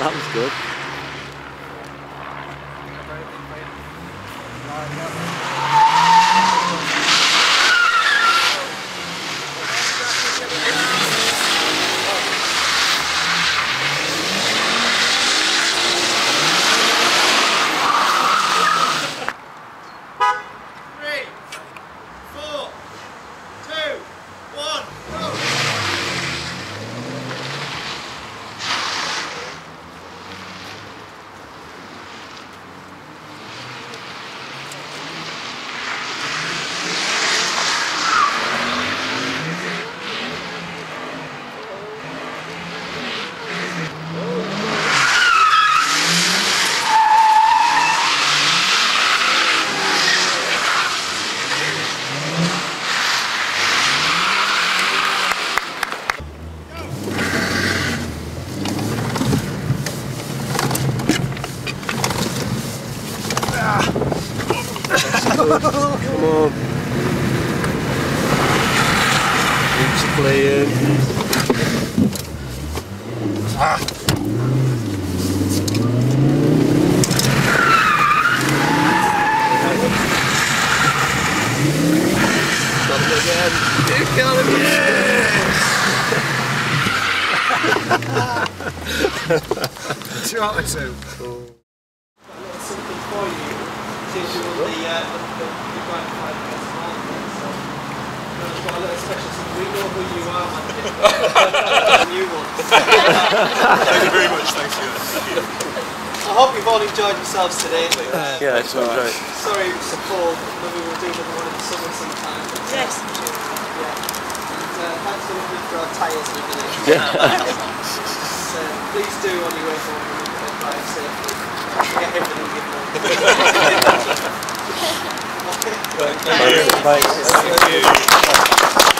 that was good. Come on. It's playing. Ah. Got him again. You got him, yes! 2 out of 2. Cool. Something for you. Teach you all the grand final festival. So we've got a little special something. We know who you are, man. New one. Thank you very much, thanks you. I hope you've all enjoyed yourselves today. Yeah, it's all right. Sorry it was so cold. Maybe we'll do another one in the summer sometime. Yes. Yeah. And thanks for looking for our tyres and everything. Yeah. Please do on your way home and drive safely. Get everything you know. Thank you. Thanks. Thank you.